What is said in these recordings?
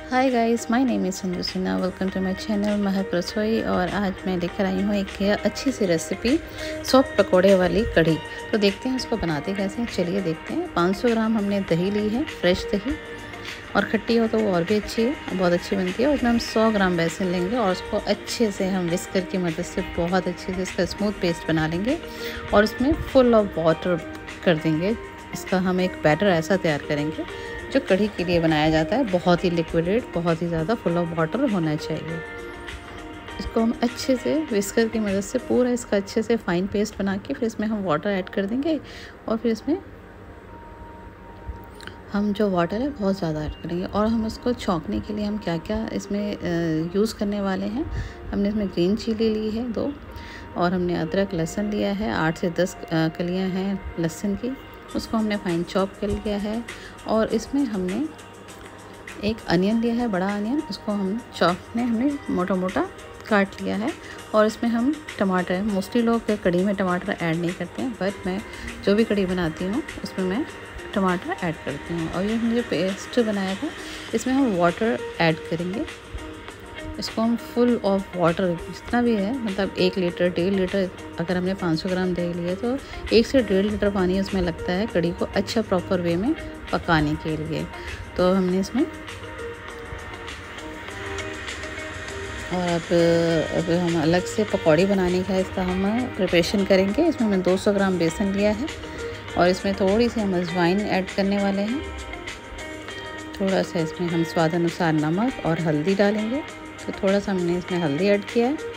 Hi guys, my name is Sanju Sinha. Welcome to my channel Mehak Rasoi. और आज मैं लेकर आई हूँ एक अच्छी सी रेसिपी, सॉफ्ट पकोड़े वाली कढ़ी। तो देखते हैं इसको बनाते कैसे हैं। चलिए देखते हैं। 500 ग्राम हमने दही ली है, फ्रेश दही, और खट्टी हो तो वो और भी अच्छी है, बहुत अच्छी बनती है। उसमें हम 100 ग्राम बेसन लेंगे और उसको अच्छे से हम विस्कर की मदद से बहुत अच्छे से इसका स्मूथ पेस्ट बना लेंगे और उसमें फुल ऑफ वाटर कर देंगे। इसका हम एक बैटर ऐसा तैयार करेंगे जो कढ़ी के लिए बनाया जाता है, बहुत ही लिक्विडेड, बहुत ही ज़्यादा फुल ऑफ वाटर होना चाहिए। इसको हम अच्छे से विस्कर की मदद से पूरा इसका अच्छे से फाइन पेस्ट बना के फिर इसमें हम वाटर ऐड कर देंगे। और फिर इसमें हम जो वाटर है बहुत ज़्यादा ऐड करेंगे। और हम उसको छौंकने के लिए हम क्या क्या इसमें यूज़ करने वाले हैं। हमने इसमें ग्रीन चिली ली है 2, और हमने अदरक लहसुन लिया है 8 से 10 कलियाँ हैं लहसुन की, उसको हमने फाइन चॉप कर लिया है। और इसमें हमने एक अनियन लिया है, बड़ा अनियन, उसको हम हमने मोटा मोटा काट लिया है। और इसमें हम टमाटर, मोस्टली लोग कढ़ी में टमाटर ऐड नहीं करते हैं, बट मैं जो भी कढ़ी बनाती हूँ उसमें मैं टमाटर ऐड करती हूँ। और ये हमने जो पेस्ट बनाया था इसमें हम वाटर ऐड करेंगे। इसको हम फुल ऑफ वाटर जितना भी है, मतलब 1 लीटर 1.5 लीटर, अगर हमने 500 ग्राम दही लिए तो 1 से 1.5 लीटर पानी उसमें लगता है कढ़ी को अच्छा प्रॉपर वे में पकाने के लिए। तो हमने इसमें और अब हम अलग से पकौड़ी बनाने का इसका हम प्रिपरेशन करेंगे। इसमें हमने 200 ग्राम बेसन लिया है और इसमें थोड़ी सी हम अजवाइन ऐड करने वाले हैं। थोड़ा सा इसमें हम स्वाद अनुसार नमक और हल्दी डालेंगे। तो थोड़ा सा हमने इसमें हल्दी ऐड किया है।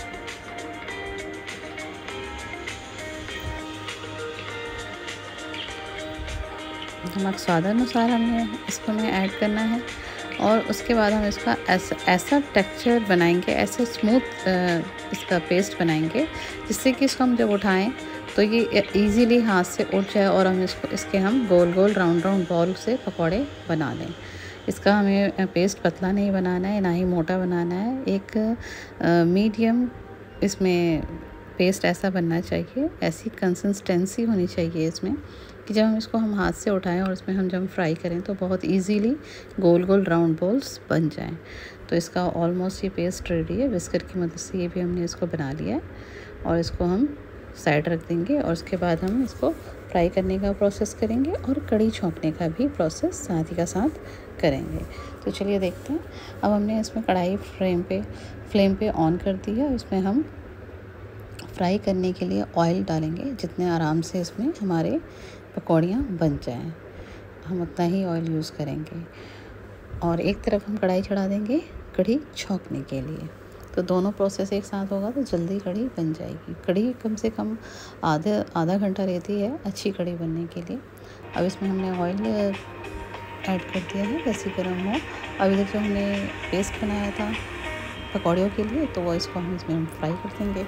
नमक स्वाद अनुसार हमने इसको में ऐड करना है। और उसके बाद हम इसका ऐसा टेक्सचर बनाएंगे, ऐसे स्मूथ इसका पेस्ट बनाएंगे जिससे कि इसको हम जब उठाएं तो ये इजीली हाथ से उठ जाए और हम इसके हम गोल गोल राउंड राउंड बॉल से पकौड़े बना लें। इसका हमें पेस्ट पतला नहीं बनाना है, ना ही मोटा बनाना है। एक मीडियम इसमें पेस्ट ऐसा बनना चाहिए, ऐसी कंसिस्टेंसी होनी चाहिए इसमें कि जब हम इसको हाथ से उठाएं और इसमें हम जब फ्राई करें तो बहुत इजीली गोल गोल राउंड बॉल्स बन जाएं। तो इसका ऑलमोस्ट ये पेस्ट रेडी है। विस्कर की मदद से ये भी हमने इसको बना लिया है और इसको हम साइड रख देंगे। और उसके बाद हम इसको फ्राई करने का प्रोसेस करेंगे और कढ़ी छौंकने का भी प्रोसेस साथ ही का साथ करेंगे। तो चलिए देखते हैं। अब हमने इसमें कढ़ाई फ्लेम पे ऑन कर दी है। इसमें हम फ्राई करने के लिए ऑयल डालेंगे, जितने आराम से इसमें हमारे पकौड़ियाँ बन जाएं, हम उतना ही ऑयल यूज़ करेंगे। और एक तरफ हम कढ़ाई चढ़ा देंगे कढ़ी छौंकने के लिए। तो दोनों प्रोसेस एक साथ होगा तो जल्दी कढ़ी बन जाएगी। कढ़ी कम से कम आधा घंटा रहती है अच्छी कढ़ी बनने के लिए। अब इसमें हमने ऑयल ऐड कर दिया है, जैसे गर्म हो। अभी तक जो हमने पेस्ट बनाया था पकौड़ियों के लिए, तो वो इसको हम इसमें फ्राई कर देंगे।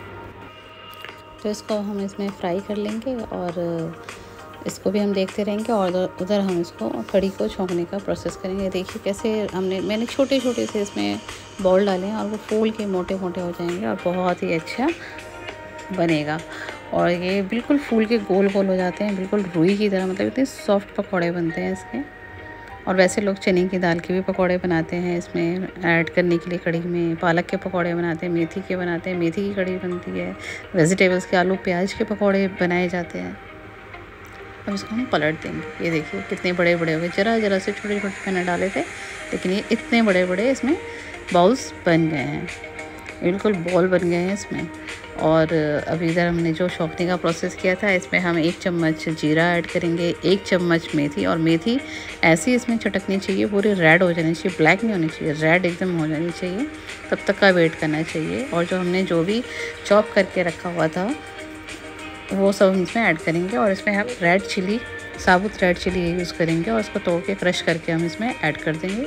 तो इसको हम इसमें फ्राई कर लेंगे और इसको भी हम देखते रहेंगे और उधर हम इसको कढ़ी को छौंकने का प्रोसेस करेंगे। देखिए कैसे मैंने छोटे छोटे से इसमें बॉल डाले हैं और वो फूल के मोटे मोटे हो जाएंगे और बहुत ही अच्छा बनेगा। और ये बिल्कुल फूल के गोल गोल हो जाते हैं, बिल्कुल रुई की तरह, मतलब इतने सॉफ्ट पकौड़े बनते हैं इसके। और वैसे लोग चने की दाल के भी पकौड़े बनाते हैं इसमें ऐड करने के लिए कढ़ी में, पालक के पकौड़े बनाते हैं, मेथी के बनाते हैं, मेथी की कढ़ी बनती है, वेजिटेबल्स के आलू प्याज के पकौड़े बनाए जाते हैं। अब इसको हम पलट देंगे। ये देखिए कितने बड़े बड़े हो गए। ज़रा से छोटे छोटे मैंने डाले थे, लेकिन ये इतने बड़े बड़े इसमें बॉल्स बन गए हैं, बिल्कुल बॉल बन गए हैं इसमें। और अब इधर हमने जो छौंकने का प्रोसेस किया था, इसमें हम 1 चम्मच जीरा ऐड करेंगे, 1 चम्मच मेथी। और मेथी ऐसी इसमें चटकनी चाहिए, पूरी रेड हो जानी चाहिए, ब्लैक नहीं होनी चाहिए, रेड एकदम हो जानी चाहिए, तब तक का वेट करना चाहिए। और जो हमने जो भी चॉप करके रखा हुआ था वो सब हम इसमें ऐड करेंगे। और इसमें हम साबुत रेड चिली यूज़ करेंगे और इसको तोड़ के क्रश करके हम इसमें ऐड कर देंगे।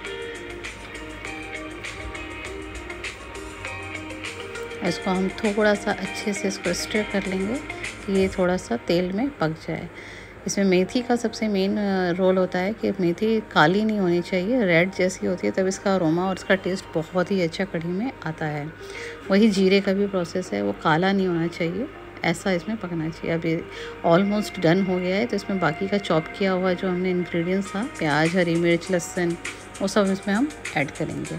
इसको हम थोड़ा सा अच्छे से इसको स्टर कर लेंगे कि ये थोड़ा सा तेल में पक जाए। इसमें मेथी का सबसे मेन रोल होता है कि मेथी काली नहीं होनी चाहिए, रेड जैसी होती है, तब इसका अरोमा और इसका टेस्ट बहुत ही अच्छा कढ़ी में आता है। वही जीरे का भी प्रोसेस है, वो काला नहीं होना चाहिए, ऐसा इसमें पकना चाहिए। अब ये ऑलमोस्ट डन हो गया है। तो इसमें बाकी का चॉप किया हुआ जो हमने इंग्रेडिएंट्स था, प्याज, हरी मिर्च, लहसुन, वो सब इसमें हम ऐड करेंगे।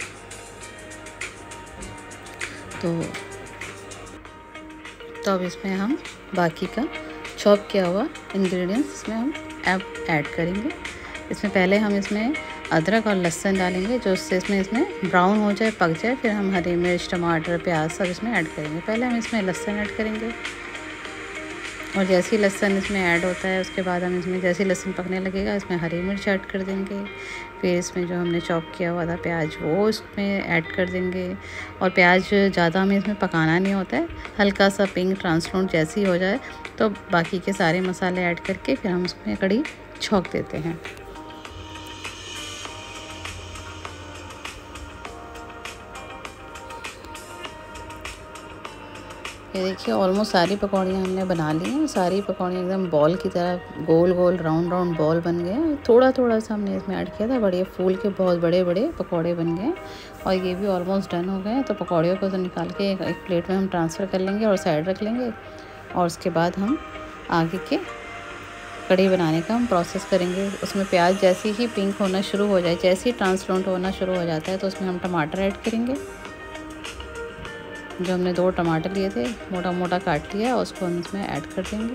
तो अब इसमें हम बाकी का चॉप किया हुआ इंग्रेडिएंट्स इसमें हम ऐड करेंगे। इसमें पहले हम इसमें अदरक और लहसुन डालेंगे, जो उससे इसमें ब्राउन हो जाए, पक जाए। फिर हम हरी मिर्च, टमाटर, प्याज सब इसमें ऐड करेंगे। पहले हम इसमें लहसुन ऐड करेंगे, और जैसे ही लहसुन इसमें ऐड होता है उसके बाद हम इसमें जैसे ही लहसुन पकने लगेगा इसमें हरी मिर्च ऐड कर देंगे। फिर इसमें जो हमने चॉप किया हुआ था प्याज वो इसमें ऐड कर देंगे। और प्याज ज़्यादा हमें इसमें पकाना नहीं होता है, हल्का सा पिंक ट्रांसपेरेंट जैसे ही हो जाए तो बाकी के सारे मसाले ऐड करके फिर हम उसमें कढ़ी छौंक देते हैं। ये देखिए ऑलमोस्ट सारी पकौड़ियाँ हमने बना ली हैं। सारी पकौड़ियाँ एकदम बॉल की तरह गोल गोल राउंड राउंड बॉल बन गए हैं। थोड़ा थोड़ा सा हमने इसमें ऐड किया था, बड़े फूल के बहुत बड़े बड़े पकौड़े बन गए और ये भी ऑलमोस्ट डन हो गए हैं। तो पकौड़ियों को तो निकाल के एक प्लेट में हम ट्रांसफ़र कर लेंगे और साइड रख लेंगे। और उसके बाद हम आगे के कढ़ी बनाने का हम प्रोसेस करेंगे। उसमें प्याज जैसे ही पिंक होना शुरू हो जाए, जैसे ही ट्रांसपेरेंट होना शुरू हो जाता है तो उसमें हम टमाटर ऐड करेंगे। जो हमने 2 टमाटर लिए थे मोटा मोटा काट लिया, उसको हम इसमें ऐड कर देंगे।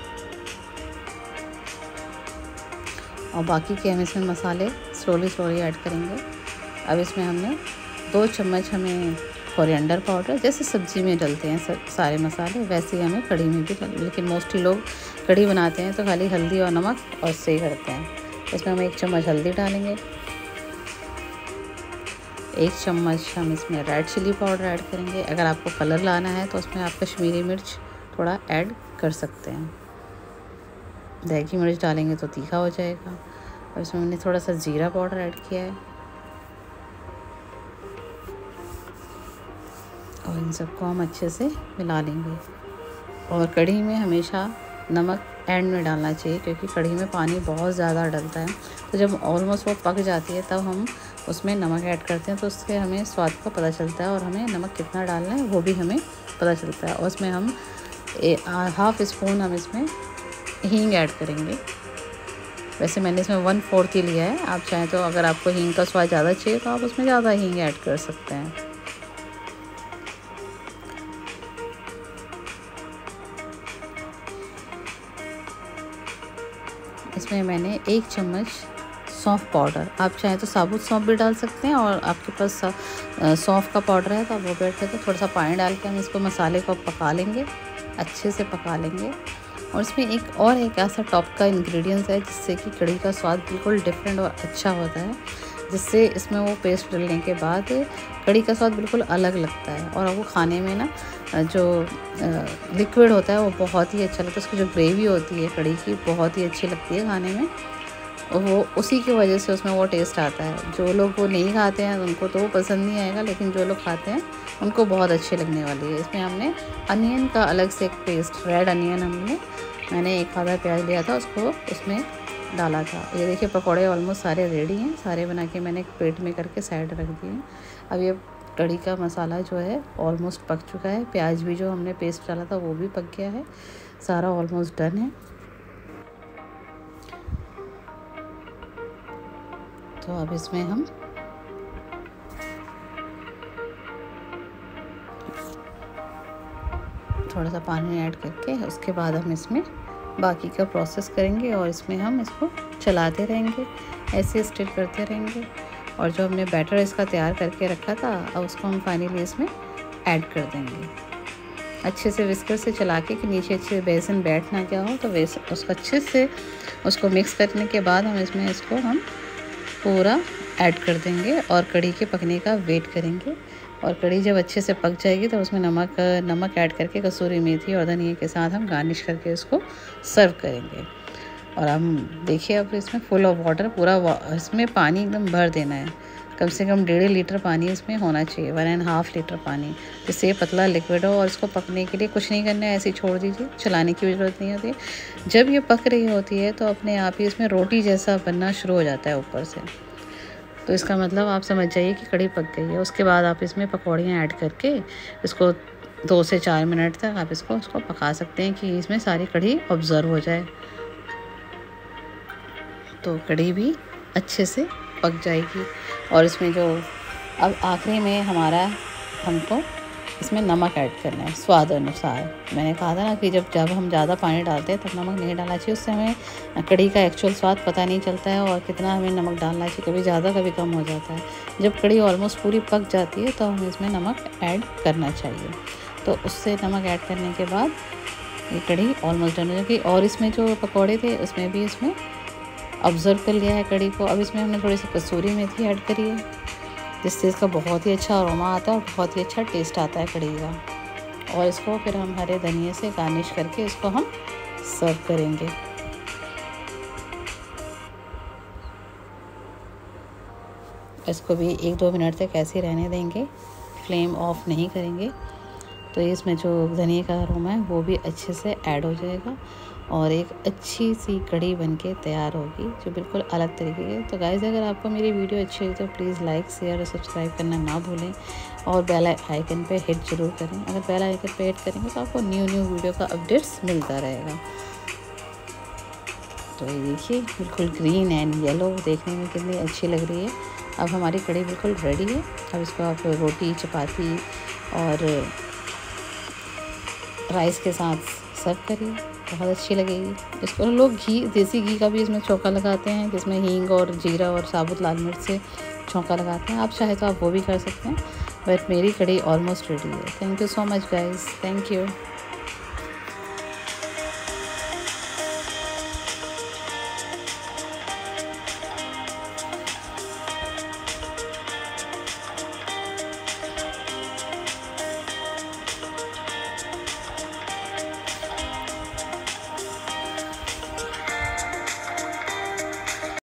और बाकी के हम इसमें मसाले स्लोली ऐड करेंगे। अब इसमें हमने 2 चम्मच हमें कोरिएंडर पाउडर, जैसे सब्ज़ी में डलते हैं सारे मसाले वैसे ही हमें कढ़ी में भी, लेकिन मोस्टली लोग कढ़ी बनाते हैं तो खाली हल्दी और नमक और से करते हैं। इसमें हम 1 चम्मच हल्दी डालेंगे, 1 चम्मच हम इसमें रेड चिली पाउडर ऐड करेंगे। अगर आपको कलर लाना है तो उसमें आप कश्मीरी मिर्च थोड़ा ऐड कर सकते हैं। देगी मिर्च डालेंगे तो तीखा हो जाएगा। और इसमें हमने थोड़ा सा ज़ीरा पाउडर ऐड किया है। और इन सबको हम अच्छे से मिला लेंगे। और कढ़ी में हमेशा नमक एंड में डालना चाहिए, क्योंकि कढ़ी में पानी बहुत ज़्यादा डलता है। तो जब ऑलमोस्ट वो पक जाती है तब हम उसमें नमक ऐड करते हैं, तो उससे हमें स्वाद का पता चलता है और हमें नमक कितना डालना है वो भी हमें पता चलता है। और उसमें हम 1/2 स्पून हम इसमें हींग ऐड करेंगे। वैसे मैंने इसमें 1/4 ही लिया है। आप चाहें तो अगर आपको हींग का स्वाद ज़्यादा चाहिए तो आप उसमें ज़्यादा हींग ऐड कर सकते हैं। इसमें मैंने 1 चम्मच सौंफ पाउडर, आप चाहें तो साबुत सौंफ भी डाल सकते हैं, और आपके पास सौंफ का पाउडर है तो आप वो भी ऐड करके थोड़ा सा पानी डाल के हम इसको मसाले को पका लेंगे, अच्छे से पका लेंगे। और इसमें एक ऐसा टॉप का इंग्रेडिएंट्स है जिससे कि कढ़ी का स्वाद बिल्कुल डिफरेंट और अच्छा होता है, जिससे इसमें वो पेस्ट डालने के बाद कढ़ी का स्वाद बिल्कुल अलग लगता है। और वो खाने में ना जो लिक्विड होता है वो बहुत ही अच्छा लगता है। उसकी जो ग्रेवी होती है कढ़ी की बहुत ही अच्छी लगती है खाने में, वो उसी की वजह से उसमें वो टेस्ट आता है। जो लोग वो नहीं खाते हैं उनको तो वो पसंद नहीं आएगा, लेकिन जो लोग खाते हैं उनको बहुत अच्छी लगने वाली है। इसमें हमने अनियन का अलग से एक पेस्ट, रेड अनियन मैंने 1 आधा प्याज लिया था उसको उसमें डाला था। ये देखिए पकौड़े ऑलमोस्ट सारे रेडी हैं, सारे बना के मैंने एक प्लेट में करके साइड रख दिए। अब ये कढ़ी का मसाला जो है ऑलमोस्ट पक चुका है। प्याज भी जो हमने पेस्ट डाला था वो भी पक गया है, सारा ऑलमोस्ट डन है। तो अब इसमें हम थोड़ा सा पानी ऐड करके उसके बाद हम इसमें बाकी का प्रोसेस करेंगे, और इसमें हम इसको चलाते रहेंगे, ऐसे स्टिर करते रहेंगे। और जो हमने बैटर इसका तैयार करके रखा था अब उसको हम फाइनली इसमें ऐड कर देंगे, अच्छे से विस्कर से चला के कि नीचे अच्छे बेसन बैठ ना गया हो। तो उसको अच्छे से उसको मिक्स करने के बाद हम इसमें इसको हम पूरा ऐड कर देंगे और कढ़ी के पकने का वेट करेंगे। और कढ़ी जब अच्छे से पक जाएगी तो उसमें नमक ऐड करके कसूरी मेथी और धनिया के साथ हम गार्निश करके इसको सर्व करेंगे। और हम देखिए अब इसमें फुल ऑफ वाटर, पूरा इसमें पानी एकदम भर देना है, कम से कम 1.5 लीटर पानी इसमें होना चाहिए, 1.5 लीटर पानी, जिससे ये पतला लिक्विड हो। और इसको पकने के लिए कुछ नहीं करना है, ऐसे ही छोड़ दीजिए, चलाने की भी ज़रूरत नहीं होती। जब ये पक रही होती है तो अपने आप ही इसमें रोटी जैसा बनना शुरू हो जाता है ऊपर से, तो इसका मतलब आप समझ जाइए कि कढ़ी पक गई है। उसके बाद आप इसमें पकौड़ियाँ ऐड करके इसको 2 से 4 मिनट तक आप इसको पका सकते हैं कि इसमें सारी कढ़ी ऑब्ज़र्व हो जाए। तो कढ़ी भी अच्छे से पक जाएगी। और इसमें जो अब आखिरी में हमारा हमको इसमें नमक ऐड करना है स्वाद अनुसार। मैंने कहा था ना कि जब हम ज़्यादा पानी डालते हैं तब नमक नहीं डालना चाहिए, उससे हमें कढ़ी का एक्चुअल स्वाद पता नहीं चलता है और कितना हमें नमक डालना चाहिए, कभी ज़्यादा कभी कम हो जाता है। जब कढ़ी ऑलमोस्ट पूरी पक जाती है तो हमें इसमें नमक ऐड करना चाहिए। तो उससे नमक ऐड करने के बाद ये कढ़ी ऑलमोस्ट डन हो जाएगी। और इसमें जो पकौड़े थे उसमें भी इसमें ऑब्ज़र्व कर लिया है कढ़ी को। अब इसमें हमने थोड़ी सी कसूरी मेथी ऐड करी है, जिससे इसका बहुत ही अच्छा अरोमा आता है और बहुत ही अच्छा टेस्ट आता है कढ़ी का। और इसको फिर हम हरे धनिए से गार्निश करके इसको हम सर्व करेंगे। इसको भी 1-2 मिनट तक ऐसे रहने देंगे, फ्लेम ऑफ नहीं करेंगे, तो इसमें जो धनिए का अरोमा है वो भी अच्छे से ऐड हो जाएगा और एक अच्छी सी कढ़ी बनके तैयार होगी जो बिल्कुल अलग तरीके की। तो गाइस, अगर आपको मेरी वीडियो अच्छी लगी तो प्लीज़ लाइक, शेयर और सब्सक्राइब करना ना भूलें और बेल आइकन पे हिट ज़रूर करें। अगर बेल आइकन पे हिट करेंगे तो आपको न्यू वीडियो का अपडेट्स मिलता रहेगा। तो ये देखिए बिल्कुल ग्रीन एंड येलो देखने में कितनी अच्छी लग रही है। अब हमारी कढ़ी बिल्कुल रेडी है। अब इसको आप रोटी, चपाती और राइस के साथ सर्व करिए, बहुत अच्छी लगेगी। इसको लोग देसी घी का भी इसमें छौंका लगाते हैं, जिसमें हींग और जीरा और साबुत लाल मिर्च से छौंका लगाते हैं। आप चाहे तो आप वो भी कर सकते हैं, बट मेरी कढ़ी ऑलमोस्ट रेडी है। Thank you so much guys, thank you.